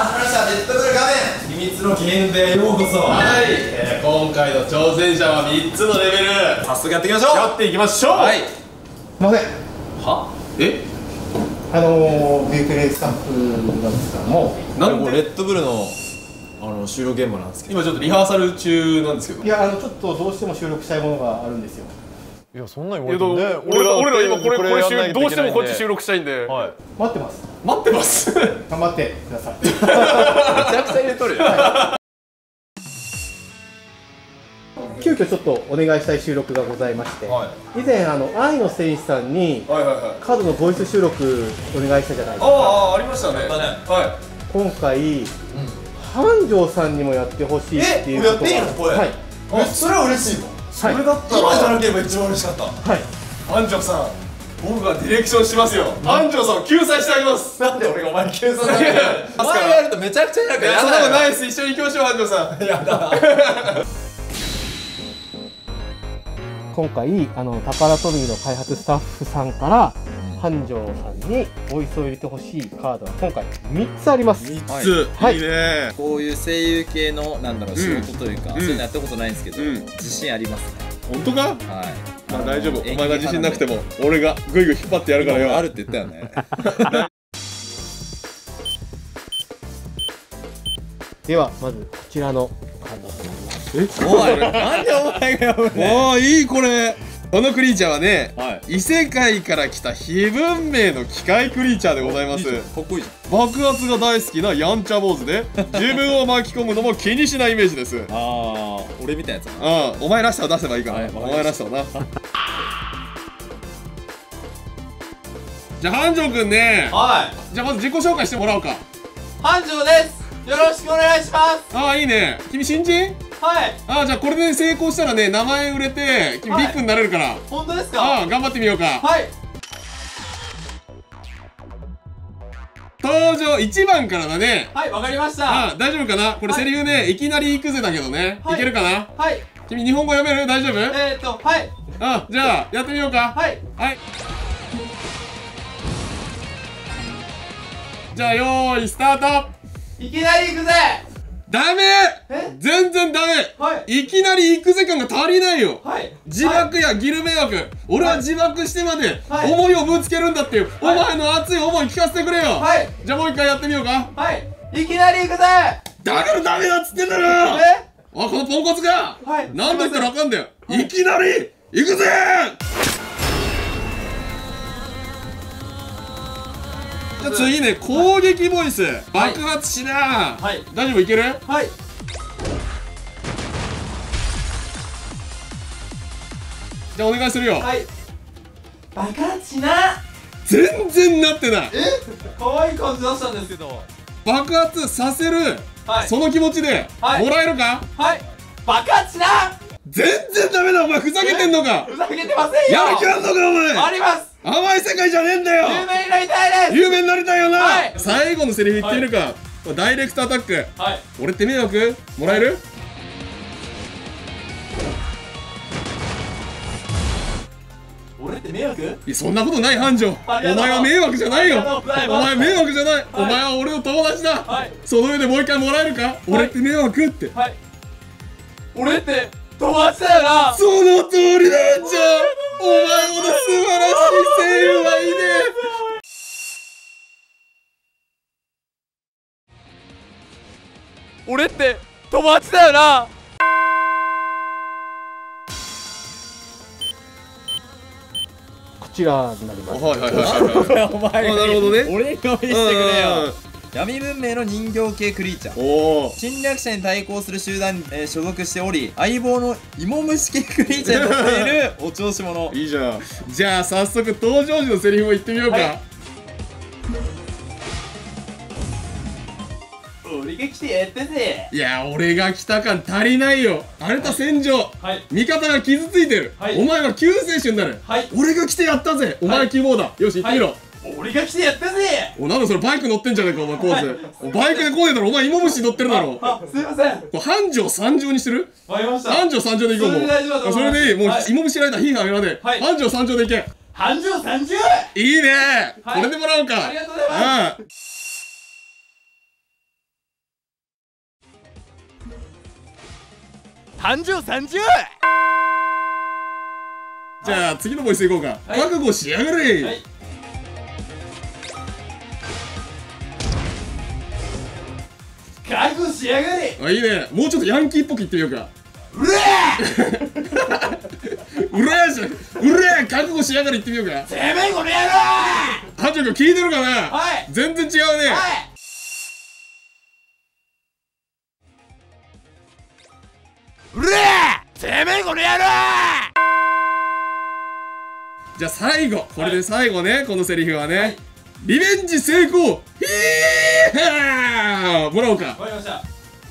始まりましたレッドブル画面秘密のゲームでようこそ。 はい、今回の挑戦者は3つのレベル早速やっていきましょう。 やっていきましょう。はい。 すいません、 はえビューテレースタッフなんですけども、 なんでレッドブルの収録現場なんですけど、 今ちょっとリハーサル中なんですけど。 いやちょっとどうしても収録したいものがあるんですよ。 いやそんなに言われてもね、 俺ら今これどうしてもこっち収録録したいんで、 待ってます。 待ってます頑張ってください。 めちゃくちゃ入れとるよ。 急遽ちょっとお願いしたい収録がございまして、以前愛の戦士さんにカードのボイス収録お願いしたじゃないですか。 ああ、ありましたね。は今回、繁盛さんにもやってほしいっていうことが、はい、 それは嬉しいもん。それだったら今じゃなければ一番嬉しかった。 はい。 安城さん、僕がディレクションしますよ。安城さんを救済してあげます。 なんで俺がお前救済されるの？お前がやるとめちゃくちゃなんかやだよ。 そんなことないです。一緒に行きましょう、安城さん。やだ。 今回タカラトミーの開発スタッフさんから繁盛さんにボイスを入れてほしいカードは今回3つあります。 3つ、 はい、 いいね。 こういう声優系のなんだろう仕事というか、そういうのやったことないんですけど、自信ありますね。 本当か？ はい。 まあ大丈夫。お前が自信なくても俺がグイグイ引っ張ってやるからよ。 あるって言ったよね。 ではまずこちらのカードになります。 おい、なんでお前が読むね。 おー、いいこれ。このクリーチャーはね、 は異世界から来た非文明の機械クリーチャーでございます。 かっこいいじ爆発が大好きなやんちゃ坊主で自分を巻き込むのも気にしないイメージです。 ゃん。ああ、俺みたいなやつだな。 お前らしさを出せばいいから、 はいお前らしさをな。じゃあ繁盛くんね、 はじゃあまず自己紹介してもらおうか。 い、繁盛です。よろしくお願いします。 ああ、いいね。君新人？ はい、 ああ、じゃあこれで成功したらね、名前売れて君ビッグになれるから、 本当ですか？ ああ、頑張ってみようか。 はい、 登場1番からだね。 はい、わかりました。 ああ、大丈夫かな。これセリフね、いきなり行くぜだけどね、いけるかな。 はい、 君日本語読める？大丈夫？ はい、 あ、じゃあやってみようか。 はい、 はい。じゃあよーいスタート。 いきなり行くぜ。 ダメ。全然ダメ。 はい、 いきなり行くぜ感が足りないよ。 はい、 自爆やギル迷惑、俺は自爆してまではい思いをぶつけるんだっていう、お前の熱い思い聞かせてくれよ。 はい、 じゃあもう一回やってみようか。 はい、いきなり行くぜ。 だからダメだっつってんだろ。あ、このポンコツが、 はい、 なんと言ったらあかんだよ。いきなり行くぜ。じゃあ次ね、攻撃ボイス、爆発しな。 はい、 大丈夫？いける？ はい、 じゃあお願いするよ。 はい、爆発しな。 全然なってない。 可愛い感じ出したんですけど。 爆発させる、 はい、 その気持ちではいもらえるか？ はい、爆発しな。 全然ダメだ。お前ふざけてんのか？ ふざけてませんよ。 やる気あんのかお前？ あります。 甘い世界じゃねえんだよ。 有名になりたいです。 有名になりたいよな。 はい、 最後のセリフ言ってみるか。ダイレクトアタック。 はい、 俺って迷惑もらえる？ 俺って迷惑？ いや、そんなことない繁盛。おありがとう前は迷惑じゃないよ。 ありがとうございおます前迷惑じゃない。お前は俺の友達だ。 はい、 その上でもう一回もらえるか？俺って迷惑って。 はい、俺って友達だよな。 その通りだよ。じゃあお前ほど素晴らしい声優はいねえ。 俺って友達だよな。 こちらになります。 はいはいはい。 お前なるほどね。 俺に見せてくれよ。闇文明の人形系クリーチャー。 おお。 侵略者に対抗する集団に、所属しており、相棒の芋虫系クリーチャーになっているお調子者。 いいじゃん。じゃあ早速登場時のセリフを言ってみようか。 俺が来てやったぜ。 いや、俺が来た感足りないよ。荒れた戦場、味方が傷ついてる、お前は救世主になる、俺が来てやったぜ。お前希望だ。よし、行ってみろ。 俺が来てやったぜ。 お、なんだそれ、バイク乗ってんじゃねえかお前。ポーズバイクで来ねえだろ。お前芋虫乗ってるだろ。 あ、すいません。 これ繁盛三乗にしてる？ わかりました。 繁盛三乗で行こう。もうそれで大丈夫だと思います。 それでいい。もう芋虫ライダーヒーハーやらねえ。繁盛三乗で行け。 繁盛30。 いいね。これでもらおうか。 ありがとうございます。 繁盛30。 じゃあ次のボイスいこうか。覚悟しやがれ。 覚悟しやがれ。 あ、いいね。もうちょっとヤンキーっぽく言ってみようか。うれーじゃん。うれー、覚悟しやがれ言ってみようか。 てめえこの野郎。 班長君聞いてるかな。 はい。 全然違うね。 うれー、てめえこの野郎。 じゃあ最後、これで最後ね、このセリフはね、リベンジ成功。ヒーハーもらおうか。 わかりました。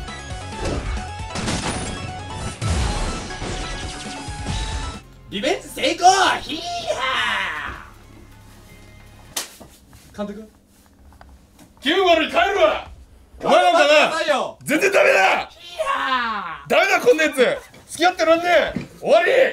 リベンジ成功。ヒーハー。監督 9-0に帰るわ。お前なんかな、全然ダメだ。ダメだこんなやつ。付き合ってらんねえ。終わり。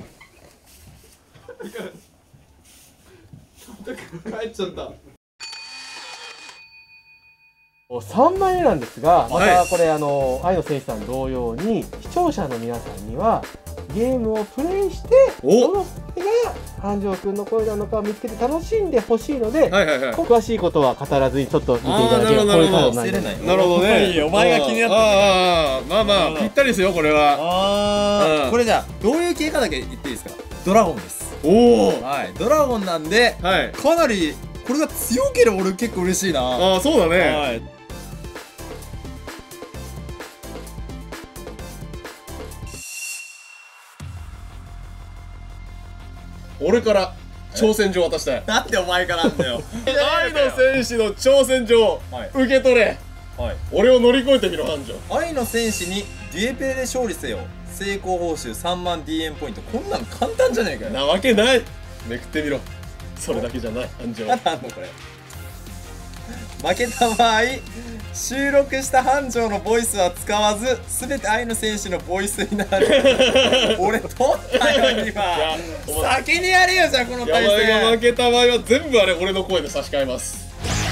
帰っちゃった。 3枚目なんですが、まはいたこれ愛の選手さん同様に視聴者の皆さんにはゲームをプレイしてどの声が繁盛くんの声なのかを見つけて楽しんでほしいので、 はいはいはい。 詳しいことは語らずにちょっと見ていただければこういうカードになります。 なるほどね。 いいよお前が気になってる。 ああ、まあまあぴったりですよこれは。 これじゃあどういう経過だけ言っていいですか。ドラゴンです。 おお。 はい、ドラゴンなんではい。 かなりこれが強ければ俺結構嬉しいな。 ああ、そうだね。 はい。 俺から挑戦状渡したい。 なんでお前からなんだよ。 愛の戦士の挑戦状、受け取れ。 はい。 俺を乗り越えてみろ繁盛。 愛の戦士にデュエペイで勝利せよ。成功報酬3万 DN ポイント。こんなの簡単じゃねえかよ。 なわけない。めくってみろ。それだけじゃない繁盛。 なんだこれ。負けた場合収録した繁盛のボイスは使わず全て愛の戦士のボイスになる。俺取ったよ今。先にやれよじゃあこの対山田が戦。 負けた場合は全部あれ俺の声で差し替えます。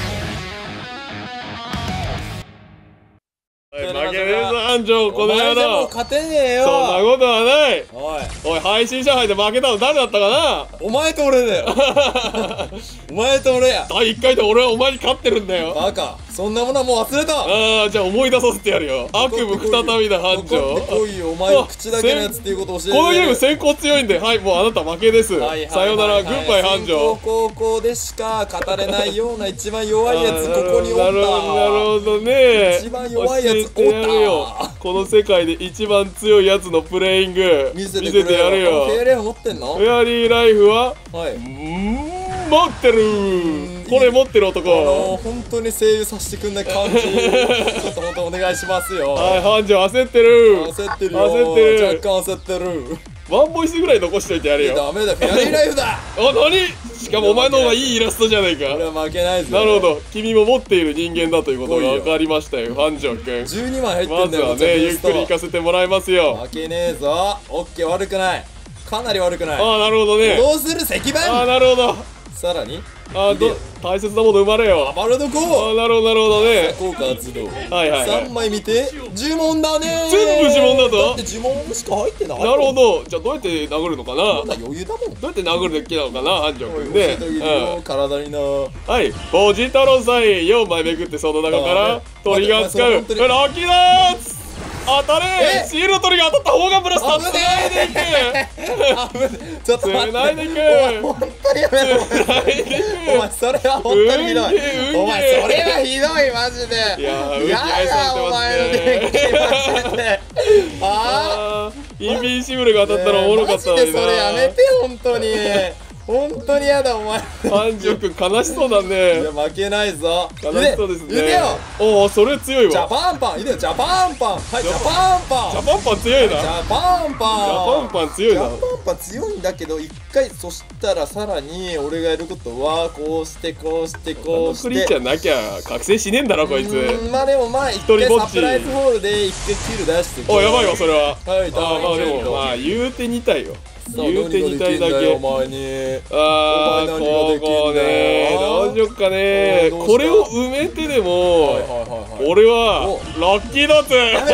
負けねえぞ繁盛この野お前じゃもう郎。 勝てねえよ。 そんなことはない。 おいおい、配信者杯で負けたの誰だったかな。 お前と俺だよ。お前と俺や。 第1回で俺はお前に勝ってるんだよ。 バカ、そんなものはもう忘れた。 ああ、じゃあ思い出させてやるよ。悪夢再びだ繁盛。 怒ってこいよ。お前は口だけのやつっていうことを教えてくれる。 このゲーム先行強いんで、はい、もうあなた負けです。さよなら、グッバイ繁盛。 先行後攻でしか語れないような一番弱いやつここにおった。 なるほどね。 一番弱いやつおった。 教えてやるよ。この世界で一番強いやつのプレイング見せてやるよ。 フェアレン持ってんの？ フェアリーライフははい持ってる。これ持ってる男。 本当に声優させてくんない感じ。ちょっと本当お願いしますよ。 はい、繁盛焦ってる。 焦ってるよ。 焦ってる。 若干焦ってる。 ワンボイスぐらい残しといてやるよ。 ダメだ、フェアリーライフだ。 あ、何？しかもお前の方がいいイラストじゃないか。 俺は負けないぜ。 なるほど、君も持っている人間だということが分かりましたよ、繁盛くん。 12枚入ってまんだよ。 ずはね、ゆっくり行かせてもらいますよ。 負けねえぞ。オッケー、悪くない。かなり悪くない。 ああ、なるほどね。 どうする石板。 ああ、なるほど。 さらに大切なもの生まれよ。 暴れどこ。 ああ、なるほどなるほどね。 効果発動。 はいはいはい。 3枚見て呪文だね。 全部呪文だぞ。 だって呪文しか入ってない。 なるほど。じゃあどうやって殴るのかな。 余裕だもん。 どうやって殴るべきなのかな、繁盛くんね。 体にな。 はい、ボジ太郎さん4枚めくってその中から鳥が使うラッキーダーツ。当たれ。シールド取りが当たった方がプラスだ。つないでいけ。 ちょっと待って。 つないでいけ。 本当にやめろ。お前それは本当にひどい。お前それはひどいマジで。 いやー、 やだお前の電気マジで。ああ。 インビンシブルが当たったらおもろかったのにな。 マジでそれやめて本当に。本当にやだお前。 繁盛くん悲しそうだね。 いや負けないぞ。 悲しそうですね。 いでよ。 おお、それ強いわ。 ジャパンパンいでよ。ジャパンパン。はい、ジャパンパン。 ジャパンパン強いな。 ジャパンパン。 ジャパンパン強いな。 ジャパンパン強いんだけど一回そしたらさらに俺がやることはこうしてこうしてこうして。 クリーチャーなきゃ覚醒しねえんだろこいつ。 まあでもまあ一回サプライズホールで一回キル出して。 おやばいわそれは。 はい、 あまあでもまあ言うて2体よ。言うて2体だけ。 お前に。 ああ、ここね、どうしよっかね。これを埋めてでも俺はラッキーダーツ。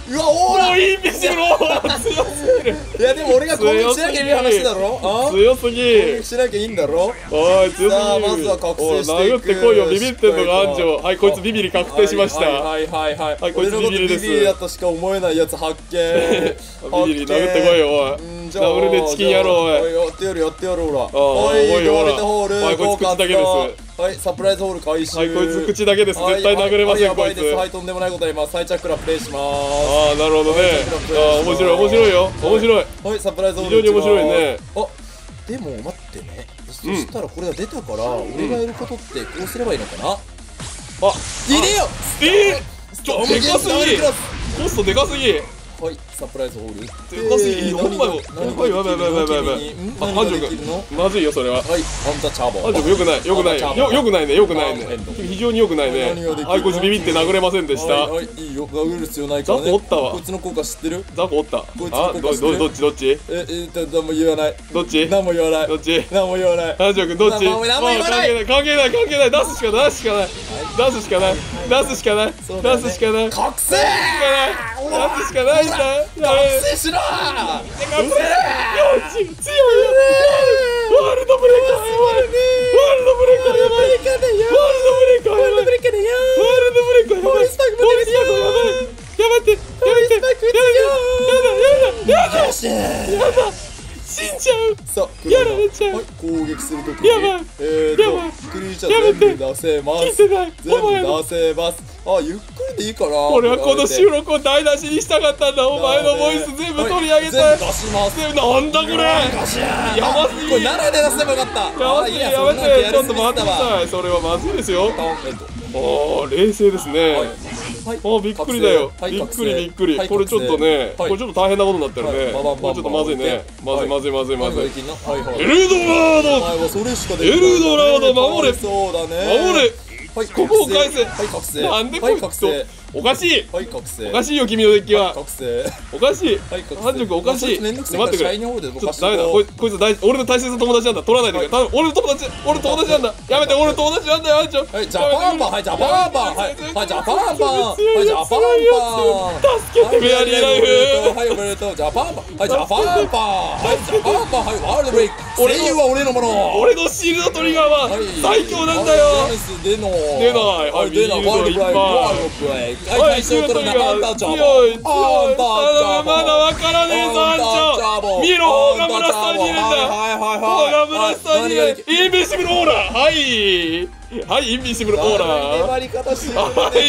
うわオーラインビジブルオーラ強すぎる。 いやでも俺が攻撃しなきゃいい話だろ。 強すぎ。 攻撃しなきゃいいんだろ。 おい強すぎる。 さあまずは覚醒していく。 殴ってこいよ。ビビってんのが安城。はい、こいつビビリ確定しました。 はいはいはいはい、こいつビビリです。 ビビリだとしか思えないやつ発見。 ビビリ殴ってこいよおい。ダブルでチキンやろうおい。 やってやるやってやるほら。 おいドアレテホール。 はい、こいつ口だけです。 はい、サプライズホール開始。 はい、こいつ口だけです。絶対殴れませんこいつ。 はい、とんでもないことあります。サイチャクラプレイします。 ああ、なるほどね。ああ、面白い面白いよ。面白い。 はい、サプライズホール。 非常に面白いね。 あ、でも待ってね。そしたらこれが出たから、俺がやることってこうすればいいのかな。あ、入れよ。 でかすぎ。コストでかすぎ。 はい、サプライズホール。 でかすぎ。4枚も。やばいやばいやばいやばい。ハンジョ君まずいよそれは。 はい、アンタチャーボ。 ハンジョ君よくないよくないよくないねよくないね。非常によくないね。はい、こいつビビって殴れませんでした。 はい、いいよ、殴る必要ないからね。 ザコおったわ。 こいつの効果知ってる？ ザコおった。あ、どっちどっち？ 何も言わない。 どっち？ 何も言わない。 どっち？ 何も言わない。 ハンジョ君どっち？ 何も言わない。 関係ない関係ない。出すしかない出すしかない出すしかない出すしかない出すしかない。 覚醒。 出すしかないんだ。 覚醒しろ。 強いよ。ワールドブレイカーワールドブレイカーやばい。ワールドブレイカーやばい。ワールドブレイカーやばい。ワールドブレイカーやばい。ワールドブレイカーやばい。ボールスパイクも出てるよ。やばいってやめてやだやだ死んじゃう。 さあ、 やられちゃう。 攻撃するときにやばいクリーチャー全部出せます。 聞いてない。 全部出せます。あ、ゆっくりでいいかな。 俺はこの収録を台無しにしたかったんだ。お前のボイス全部取り上げたい。 全部出します。 なんだこれ。やばすぎ。 これ7で出せばよかった。 やばすぎ。やばすぎ。ちょっと待ってください。それはまずいですよ。おー、冷静ですね。あ、びっくりだよ。びっくりびっくり。これちょっとね、これちょっと大変なことになってるね。これちょっとまずいね。まずいまずいまずいまずい。エルドラード。エルドラード守れ。 そうだね。 守れ。ここを返せ。 はい、覚醒。 なんでこいつとおかしい。 はい、覚醒。 おかしいよ君のデッキは。 覚醒。 おかしい。ハンジョ君おかしい。待ってくれ。ちょっとダメだ。こいつ俺の大切な友達なんだ。取らないでくれ。俺の友達なんだ。やめて、俺の友達なんだよ、ハンジョ。 はい、ジャパンパン。はい、ジャパンパン。はい、ジャパンパン。はい、ジャパンパン。 助けてメアリーライフ。 はい、おめでとう。ジャパンパン。はい、ジャパンパン。はい、ジャパンパン。はい、ワールドブレイク。声優は俺のもの。 俺のシールドトリガーは最強なんだよ。 出ない。 はい、 出ない。ワールドブレイク。ワールドブレイク。はい、シールドトリガー。強い。 まだわからねえぞ、アンチョ。見ろ、ホーガムラスターにいるんだ。ホーガムラスターにいる。インビシブルオーラ。はい。はい、インビシブルオーラ。はい、インビシブル。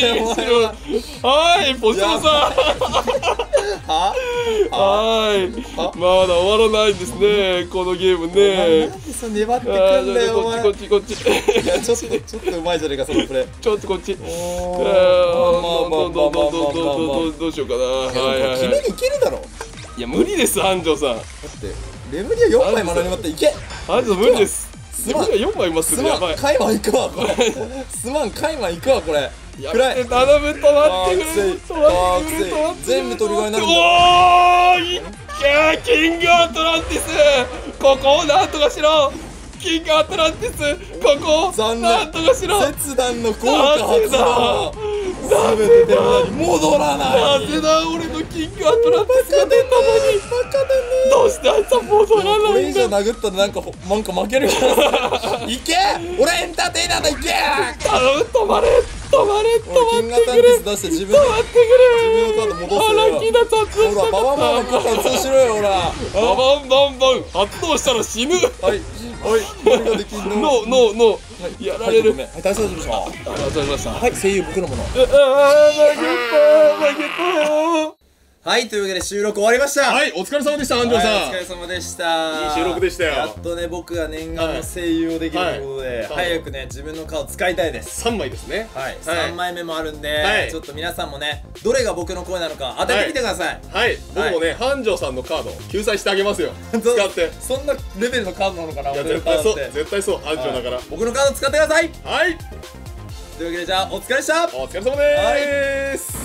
はい、ポジションさん。はい。まだ終わらないんですね、このゲームね。 なんでそ粘ってくんだよ、お前。 こっち。 いや、ちょっとうまいじゃねえか、そのプレー。 ちょっとこっち。どうしようかな。はい。 決めにいけるだろ。 いや、無理です、繁盛さん。だってレムリア4枚学びまっていけ。 繁盛無理です。レムリア4枚ますすまん、カイマン行くわこれ。すまん、カイマン行くわこれ。 暗い。頼む、止まってくれ。 全部取り替えになるんだ。 おー、いっけー、キングアトランティス。ここをなんとかしろ。キングアトランティス、ここをなんとかしろ。 切断の効果発動。全て手元に戻らない。 なぜだ、俺のキングアトランティスが出たのに。どうしてあいつは戻らないんだ。 これ以上殴ったらなんか負けるからいけ。俺エンターテイナーだ。いけ。 頼む、止まれ止まってくれ。 出して自分のカード戻せよ。 ラッキーだ、発動したかった。 ババンバン発動しろよ、ほら。 ババンバンバン発動したら死ぬ。 はい何ができんの。 ノーやられる。 はい、大丈夫でしょ。 ありがとうございました。 はい、声優僕のもの。 負けた。 はい、というわけで収録終わりました。 はい、お疲れ様でした、安城さん。 お疲れ様でした。 いい収録でしたよ。 やっとね、僕が念願の声優をできるということで、早くね、自分の顔使いたいです。 3枚ですね。 はい、3枚目もあるんで、ちょっと皆さんもね、どれが僕の声なのか当ててみてください。 はい、僕もね、繁盛さんのカード救済してあげますよ。使って。 そんなレベルのカードなのかな。 いや、絶対そう、絶対そう、繁盛だから。 僕のカード使ってください。 はい。 というわけで、じゃあお疲れでした。 お疲れ様でーす。